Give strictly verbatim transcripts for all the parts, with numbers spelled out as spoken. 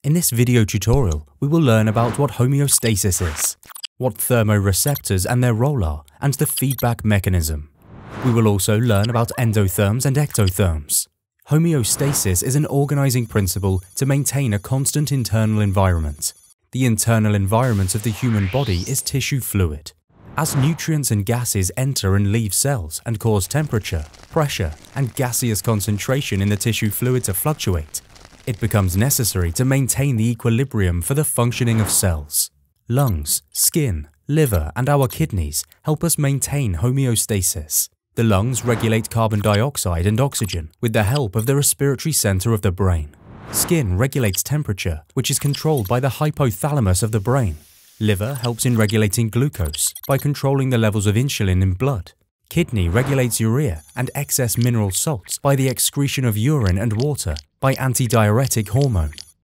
In this video tutorial, we will learn about what homeostasis is, what thermoreceptors and their role are, and the feedback mechanism. We will also learn about endotherms and ectotherms. Homeostasis is an organizing principle to maintain a constant internal environment. The internal environment of the human body is tissue fluid. As nutrients and gases enter and leave cells and cause temperature, pressure, and gaseous concentration in the tissue fluid to fluctuate, it becomes necessary to maintain the equilibrium for the functioning of cells. Lungs, skin, liver, and our kidneys help us maintain homeostasis. The lungs regulate carbon dioxide and oxygen with the help of the respiratory center of the brain. Skin regulates temperature, which is controlled by the hypothalamus of the brain. Liver helps in regulating glucose by controlling the levels of insulin in blood. Kidney regulates urea and excess mineral salts by the excretion of urine and water by antidiuretic hormone.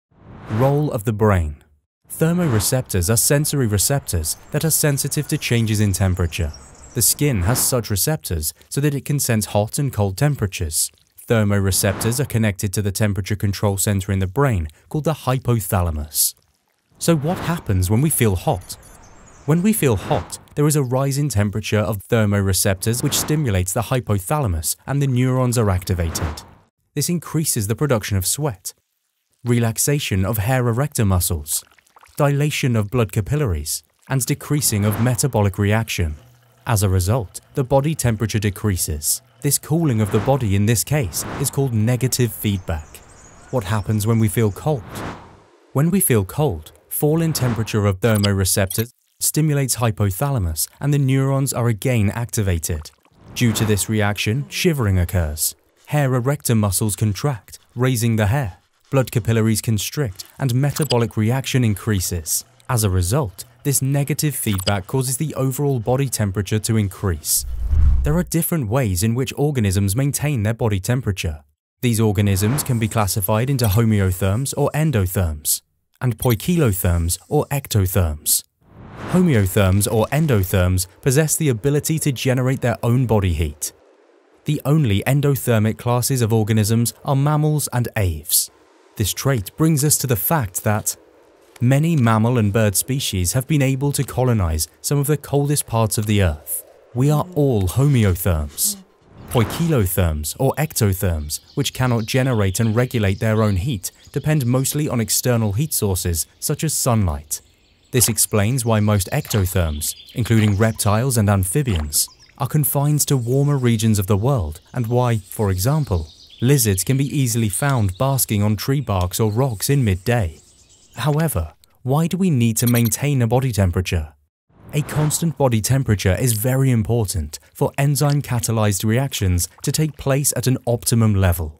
Role of the brain. Thermoreceptors are sensory receptors that are sensitive to changes in temperature. The skin has such receptors so that it can sense hot and cold temperatures. Thermoreceptors are connected to the temperature control center in the brain called the hypothalamus. So what happens when we feel hot? When we feel hot, there is a rise in temperature of thermoreceptors which stimulates the hypothalamus and the neurons are activated. This increases the production of sweat, relaxation of hair erector muscles, dilation of blood capillaries, and decreasing of metabolic reaction. As a result, the body temperature decreases. This cooling of the body in this case is called negative feedback. What happens when we feel cold? When we feel cold, fall in temperature of thermoreceptors stimulates hypothalamus and the neurons are again activated. Due to this reaction, shivering occurs. Hair erector muscles contract, raising the hair. Blood capillaries constrict and metabolic reaction increases. As a result, this negative feedback causes the overall body temperature to increase. There are different ways in which organisms maintain their body temperature. These organisms can be classified into homeotherms or endotherms, and poikilotherms or ectotherms. Homeotherms or endotherms possess the ability to generate their own body heat. The only endothermic classes of organisms are mammals and aves. This trait brings us to the fact that many mammal and bird species have been able to colonize some of the coldest parts of the Earth. We are all homeotherms. Poikilotherms or ectotherms, which cannot generate and regulate their own heat, depend mostly on external heat sources such as sunlight. This explains why most ectotherms, including reptiles and amphibians, are confined to warmer regions of the world and why, for example, lizards can be easily found basking on tree barks or rocks in midday. However, why do we need to maintain a body temperature? A constant body temperature is very important for enzyme-catalyzed reactions to take place at an optimum level.